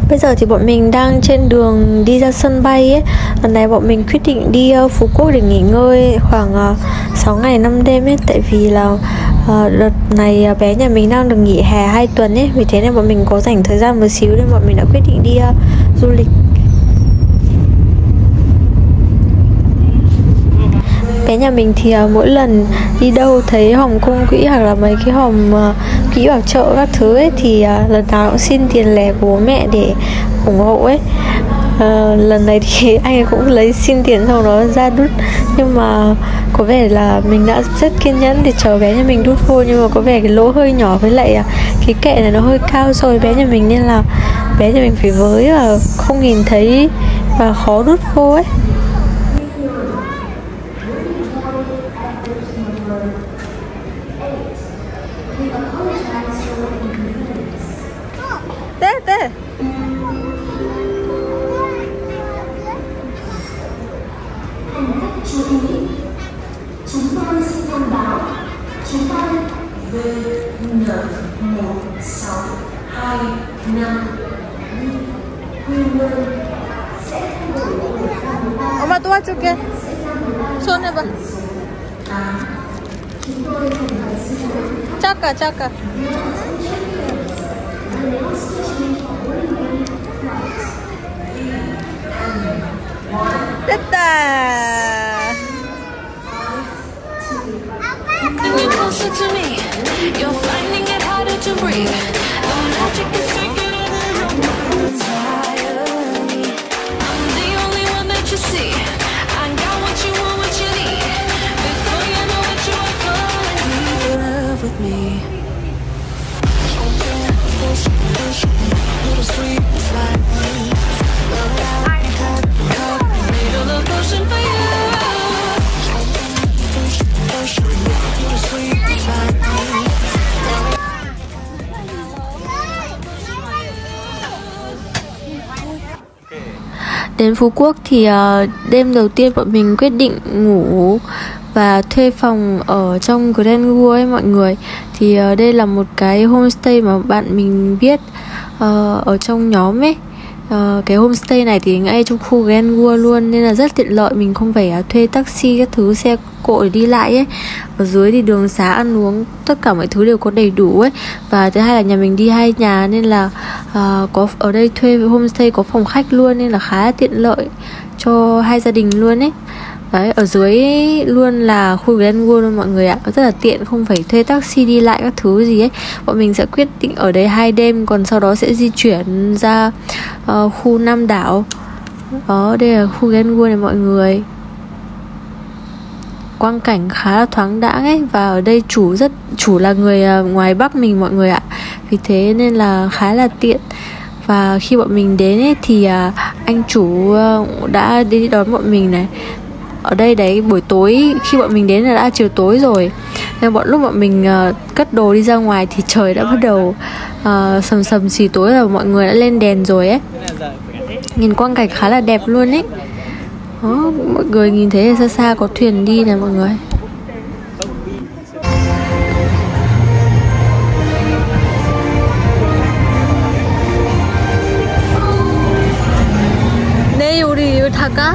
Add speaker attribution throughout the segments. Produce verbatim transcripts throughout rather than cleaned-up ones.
Speaker 1: Bây giờ thì bọn mình đang trên đường đi ra sân bay ấy. Lần này bọn mình quyết định đi uh, Phú Quốc để nghỉ ngơi khoảng uh, sáu ngày năm đêm ấy. Tại vì là uh, đợt này uh, bé nhà mình đang được nghỉ hè hai tuần ấy. Vì thế nên bọn mình có dành thời gian một xíu nên bọn mình đã quyết định đi uh, du lịch. Bé nhà mình thì uh, mỗi lần đi đâu thấy hòm công quỹ hoặc là mấy cái hòm uh, quỹ bảo trợ các thứ ấy thì uh, lần nào cũng xin tiền lẻ của bố mẹ để ủng hộ ấy. Uh, lần này thì anh ấy cũng lấy xin tiền xong nó ra đút, nhưng mà có vẻ là mình đã rất kiên nhẫn để chờ bé nhà mình đút vô, nhưng mà có vẻ cái lỗ hơi nhỏ với lại uh, cái kệ này nó hơi cao so với bé nhà mình nên là bé nhà mình phải với và không nhìn thấy và khó đút vô ấy.
Speaker 2: Té té.
Speaker 3: Chú ý, chúng tôi xin thông báo chuyến bay V N một sáu hai năm quy nhơn sẽ thay đổi thời gian.
Speaker 2: 엄마 도와줄게. 손 해봐. 작가 작가. 됐다.
Speaker 4: You're closer to me. You're finding it harder to breathe. The magic is taking over. Tired of me. I'm the only one that you see. I got what you want, what you need. Before you know it, you are falling in love with me. Little sweet slide. I had made a love potion for you.
Speaker 1: Đến Phú Quốc thì uh, đêm đầu tiên bọn mình quyết định ngủ và thuê phòng ở trong Grand Gua ấy mọi người. Thì uh, đây là một cái homestay mà bạn mình biết uh, ở trong nhóm ấy. Uh, cái homestay này thì ngay trong khu Grand Gua luôn nên là rất tiện lợi, mình không phải uh, thuê taxi các thứ, xe cộ để đi lại ấy. Ở dưới thì đường xá, ăn uống, tất cả mọi thứ đều có đầy đủ ấy. Và thứ hai là nhà mình đi hai nhà nên là uh, có ở đây thuê homestay có phòng khách luôn nên là khá là tiện lợi cho hai gia đình luôn ấy. Đấy, ở dưới luôn là khu Grand Gua luôn mọi người ạ, rất là tiện, không phải thuê taxi đi lại các thứ gì ấy. Bọn mình sẽ quyết định ở đây hai đêm, còn sau đó sẽ di chuyển ra uh, khu Nam Đảo. Đó, đây là khu Grand Gua này mọi người. Quang cảnh khá là thoáng đãng ấy, và ở đây chủ rất chủ là người uh, ngoài Bắc mình mọi người ạ, vì thế nên là khá là tiện. Và khi bọn mình đến ấy, thì uh, anh chủ uh, đã đi đón bọn mình này. Ở đây đấy, buổi tối khi bọn mình đến là đã chiều tối rồi, nên bọn lúc bọn mình uh, cất đồ đi ra ngoài thì trời đã bắt đầu uh, sầm sầm xì tối rồi, mọi người đã lên đèn rồi ấy. Nhìn quang cảnh khá là đẹp luôn ấy. Đó, mọi người nhìn thấy xa xa có thuyền đi này mọi người.
Speaker 2: 내일 우리 이거 탈까?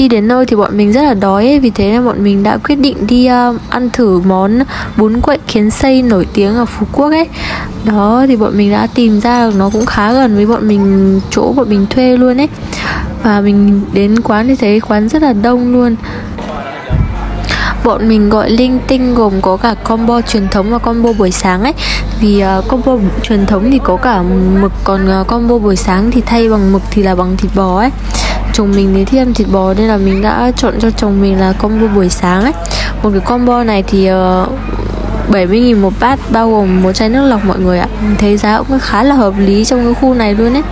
Speaker 1: khi đến nơi thì bọn mình rất là đói ấy, vì thế nên bọn mình đã quyết định đi uh, ăn thử món bún quậy kiến xây nổi tiếng ở Phú Quốc ấy. Đó thì bọn mình đã tìm ra được nó cũng khá gần với bọn mình, chỗ bọn mình thuê luôn ấy. Và mình đến quán thì thấy quán rất là đông luôn. Bọn mình gọi linh tinh gồm có cả combo truyền thống và combo buổi sáng ấy. Vì uh, combo truyền thống thì có cả mực, còn uh, combo buổi sáng thì thay bằng mực thì là bằng thịt bò ấy. Chồng mình thì thích ăn thịt bò nên là mình đã chọn cho chồng mình là combo buổi sáng ấy. Một cái combo này thì uh, bảy mươi nghìn một bát, bao gồm một chai nước lọc mọi người ạ. Mình thấy giá cũng khá là hợp lý trong cái khu này luôn ấy.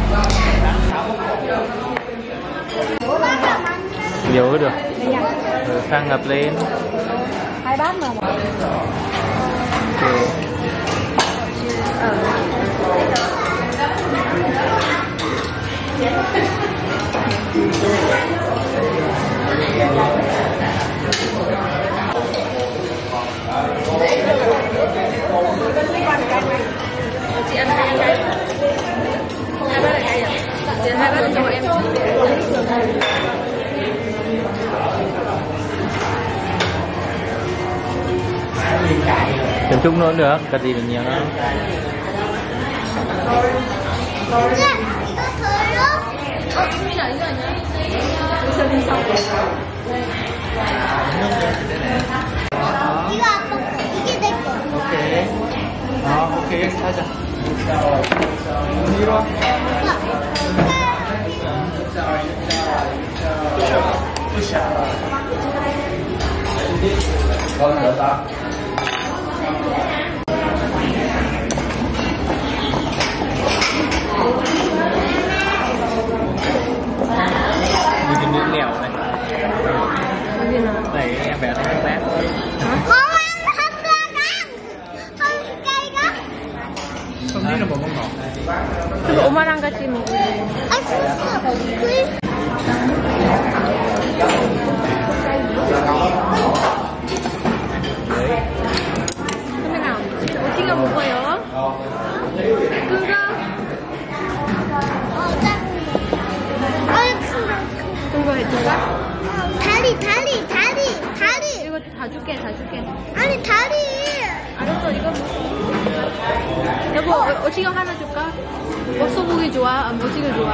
Speaker 5: Nhiều được. Rồi sang ngập lên.
Speaker 2: Hai bát mà.
Speaker 5: Okay.
Speaker 2: Chị ăn hai cái. Hai bát là cái à? Chị ăn hai bát cho em.
Speaker 5: Thêm chút nữa được, cần gì được nhiều không?
Speaker 3: 이거 아빠 거, 이게 내 거.
Speaker 5: 오케이. 아, 오케이. 하자. 이리 와. Mùi nước lèo này. Này em bé nó không bát.
Speaker 3: không ăn hết ra ăn. Không cay đó.
Speaker 5: Không biết là bò bông ngọt.
Speaker 2: 그거 엄마랑 같이 먹어.
Speaker 3: 아 진짜. 그
Speaker 2: 그러면 오징어 먹어요. 그거
Speaker 3: 어, 짜. 아유,
Speaker 2: 그거 해줄까?
Speaker 3: 다리, 다리, 다리, 다리.
Speaker 2: 이거 다 줄게, 다 줄게.
Speaker 3: 아니 다리.
Speaker 2: 알았어, 이거 먹어. 여보, 오- 오징어 하나 줄까? 먹소고기 좋아? 안 오징어 좋아?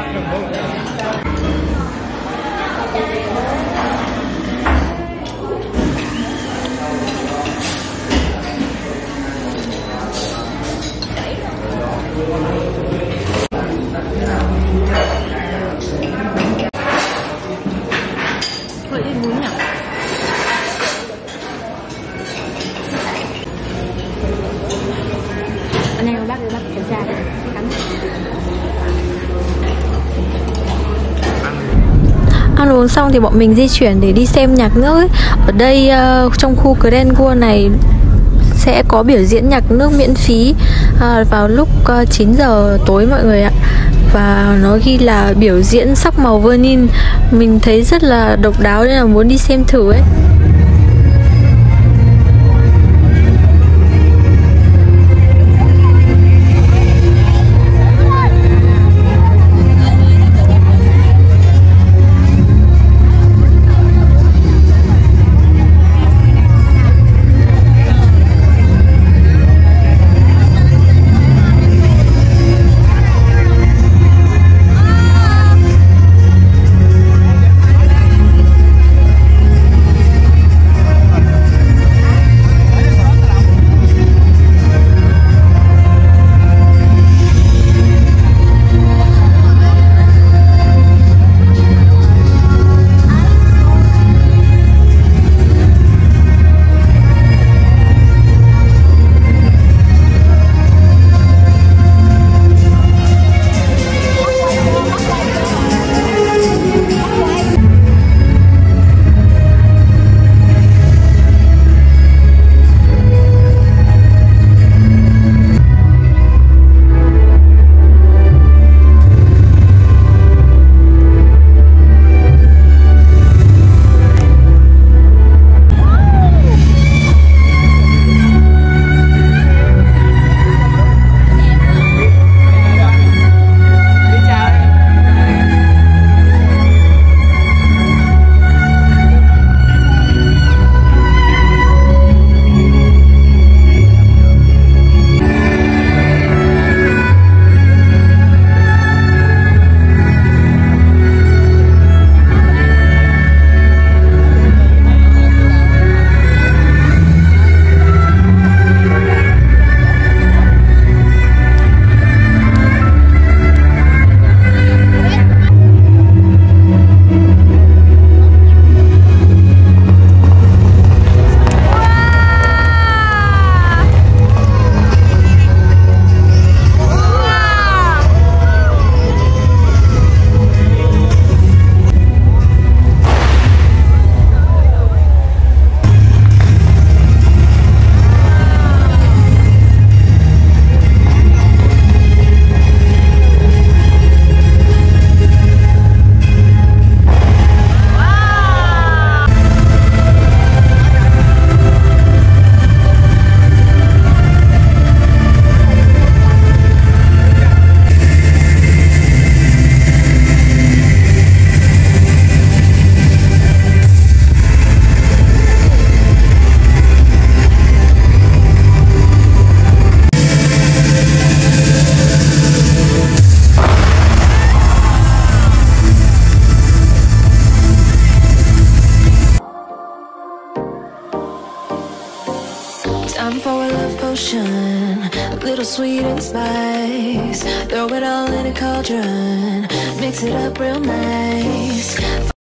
Speaker 2: 어, 이 뭐냐? anh em bác bác kiểm tra đấy.
Speaker 1: Ăn uống xong thì bọn mình di chuyển để đi xem nhạc nước ấy. Ở đây uh, trong khu Grand World này sẽ có biểu diễn nhạc nước miễn phí uh, vào lúc uh, chín giờ tối mọi người ạ. Và nó ghi là biểu diễn sắc màu Vernin. Mình thấy rất là độc đáo nên là muốn đi xem thử ấy.
Speaker 4: potion, a little sweet and spice. Throw it all in a cauldron, mix it up real nice.